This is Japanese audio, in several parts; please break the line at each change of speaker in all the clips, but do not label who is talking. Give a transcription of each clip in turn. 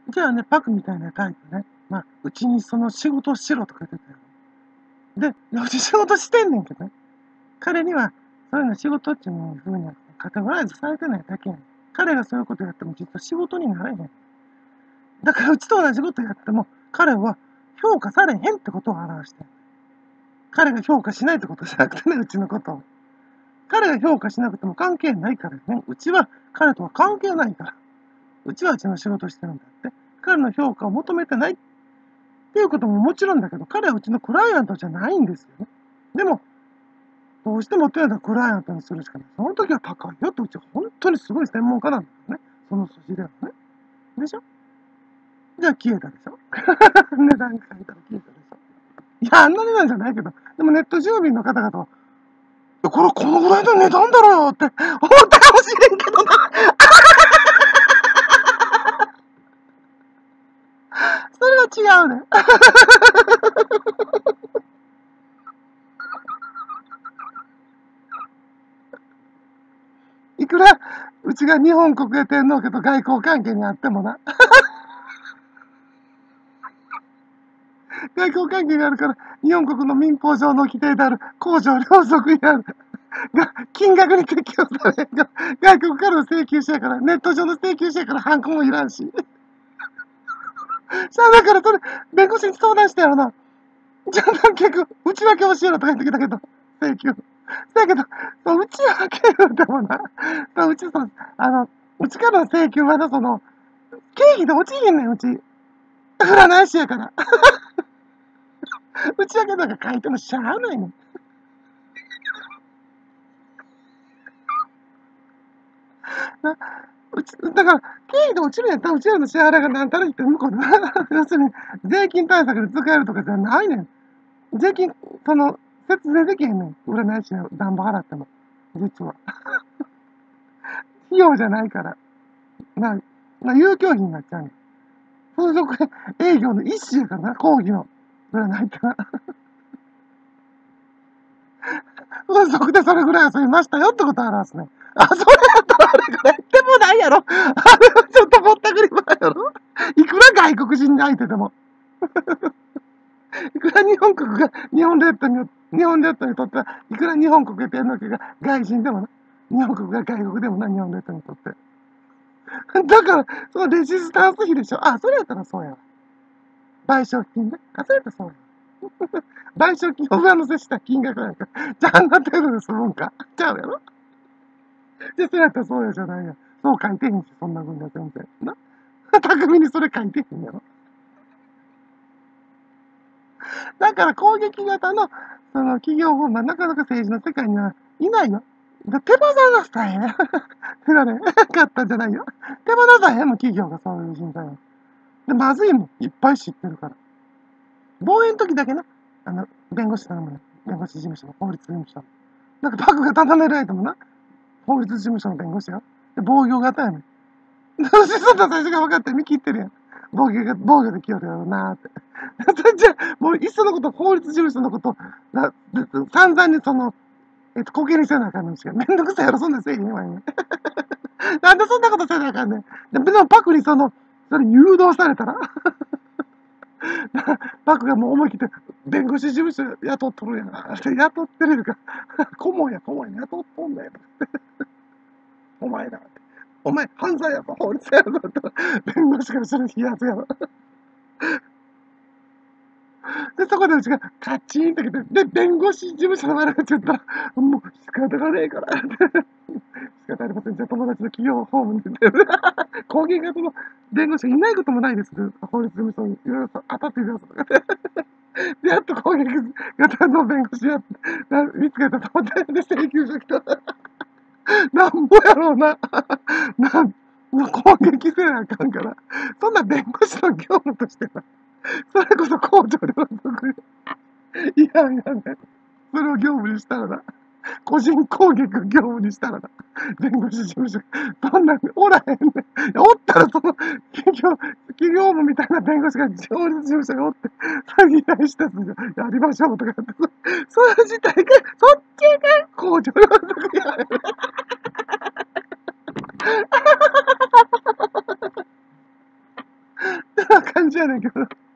じゃあね、パクみたいなタイプね。まあ、うちにその仕事しろとか言ってたよ。うち仕事してんねんけどね。彼には、そういうの仕事っていう風にカテゴライズされてないだけやん。彼がそういうことやっても実は仕事になれへん。だからうちと同じことやっても、彼は評価されへんってことを表してん。彼が評価しないってことじゃなくてね、うちのことを。彼が評価しなくても関係ないからね。うちは彼とは関係ないから。うちはうちの仕事してるんだって。彼の評価を求めてないっていうことももちろんだけど、彼はうちのクライアントじゃないんですよね。でも、どうしてもってやったらクライアントにするしかない。その時は高いよってうちは本当にすごい専門家なんだよね。その筋ではね。でしょ？じゃあ消えたでしょ？値段書いたら消えたでしょ？いや、あんな値段じゃないけど、でもネット住民の方々は、これこのぐらいの値段だろうって思ったかもしれんけどな。それは違うね。いくらうちが日本国営天皇家と外交関係にあってもな。外交関係があるから、日本国の民法上の規定である公序良俗違反が金額に適用されんが、外国からの請求者やから、ネット上の請求者やから、ハンコもいらんし。だからそれ、弁護士に相談してやろな。じゃあ、結局、内訳教えろとか言ってきたけど、請求。だけど、内訳でもな、うちさ、うちからの請求はな、経費で落ちへんねん、うち。占い師やから。内訳なんか書いてもしゃあないねん。なだから、経費で落ちるんやったら、うちらの支払いが何たら言って向こうで、要するに、税金対策で使えるとかじゃないねん。税金、節税できへんねん。占い師の暖房払っても。実は。費用じゃないから。遊興費になっちゃうねん。風俗営業の一種やからな、講義の。占いってな。風俗でそれぐらい遊びましたよってことを表すね。あ、それやったらあれぐらいでもないやろ。あれはちょっとぼったくり前やろ。いくら外国人相手でも。いくら日本国が日本列島にとっては、いくら日本国天皇家が外人でもな、日本国が外国でもな、日本列島にとって。だから、そのレジスタンス費でしょ。あ、それやったらそうやわ。賠償金ね。あ、それやったらそうや。賠償金を上乗せした金額なんか、じゃああんな程度で済むんか。ちゃうやろ。で、それやったらそうやじゃないや。そう書いてへんし、そんな分で全然。な。巧みにそれ書いてへんやろ。だから攻撃型の、企業法、なかなか政治の世界にはいないよ。手放さへん。手がね、かったんじゃないよ。手放さへんも企業がそういう人材を。で、まずいもん。いっぱい知ってるから。防衛の時だけな、弁護士頼むね。弁護士事務所の、法律事務所。なんかパクが頼める相手もな、法律事務所の弁護士よ。で、防御型やねん。どうせそんな最初が分かって見切ってるやん。防御できよるやろなーって。じゃあ、もういっそのこと、法律事務所のこと、散々にこけにせなあかんのにしか。めんどくさいやろ、そんなせえへんわね。なんでそんなことせなあかんねん。でもパクにそれ誘導されたらパクがもう思い切って、弁護士事務所雇っとるやん。雇ってるか。顧問や、雇っとんだよ。お前だ。お前、犯罪やぞ、法律やぞ。弁護士からする冷やつやろ。で、そこでうちがカチーンと来て、で、弁護士事務所の悪口言ったら、もう仕方がねえから。仕方ありません。じゃあ友達の企業法務に出て、攻撃型の弁護士がいないこともないです。法律事務所にいろいろ当たっているやつとかで、やっと攻撃型の弁護士見つけたと思って、で、請求書来た。なんぼやろうな。攻撃せなあかんから。そんな弁護士の業務としては、それこそ公序良俗。いやいやね。それを業務にしたらな。個人攻撃を業務にしたらな。弁護士事務所。そんなんおらへんねん。おったら企業務みたいな弁護士が法律事務所におって、詐欺対したやつやりましょうとかって、それ自体が、そっちが公序良俗や。 感じやねんけど。だから、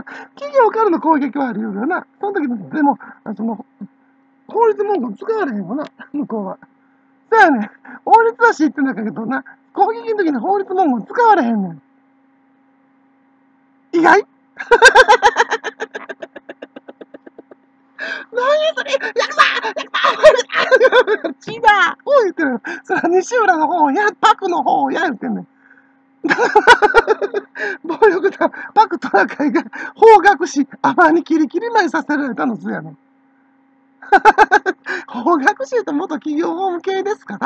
企業からの攻撃はあり得るよな。その時でも、法律文句使われへんよな、向こうは。そうやねん。法律は知ってんだけどな、攻撃の時に法律文句使われへんねん。意外何それ違うこう言ってる。それは西浦の方や、パクの方や言ってんねん。暴力団、パクトラカイが法学し、甘にキリキリ舞いさせられたの図やねん。法学習と元企業法務系ですから。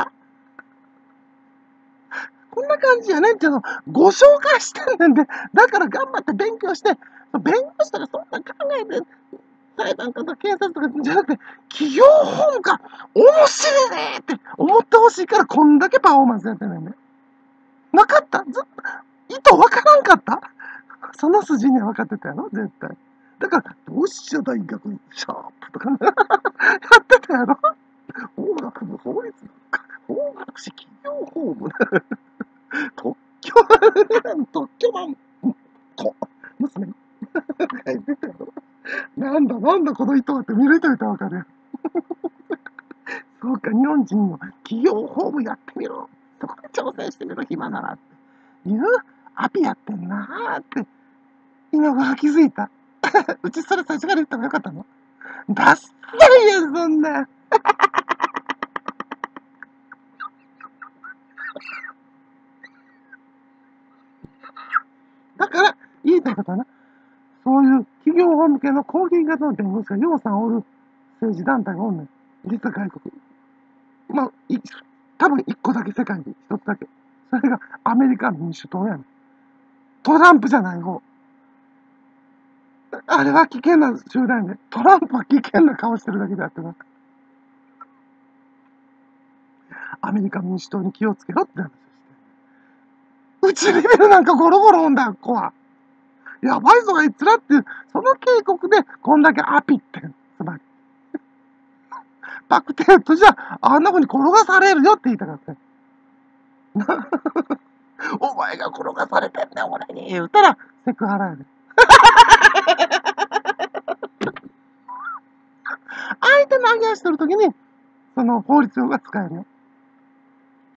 こんな感じやねんっていうのをご紹介してんねんで。だから頑張って勉強して、勉強したらそんな考えて、裁判官とか警察とかじゃなくて、企業法務か、面白いねって思ってほしいからこんだけパフォーマンスやってんねんね。分かったずっと、意図分からんかったその筋には分かってたやろ絶対。だから、同志社大学シャープとかやってたやろ法学部法律法学士企業法務特許版娘書いてたやろなんだこの人はって見る人いたらわかるやん。そうか、日本人の企業法務やってみろ。そこで挑戦してみろ、暇ならっていうアピやってんなーって、今頃気づいた。うちそれ最初から言った方がよかったのダッサいやん、そんな。だから、言いたいことはな、そういう企業法向けの攻撃型の弁護士がようさんおる政治団体がおんねん。実は外国。まあ、多分一個だけ世界に一つだけ。それがアメリカ民主党やねん。トランプじゃない方。あれは危険な集団で、トランプは危険な顔してるだけであってな。アメリカ民主党に気をつけろって話をして。うちレベルなんかゴロゴロおんだよ、子は。やばいぞ、あいつらっていう、その警告でこんだけアピってん。つまり。バクテープじゃあんな風に転がされるよって言いたかった。お前が転がされてんねん、俺に。言うたら、セクハラやで。相手の上げ足取るときに、その法律が使えるよ。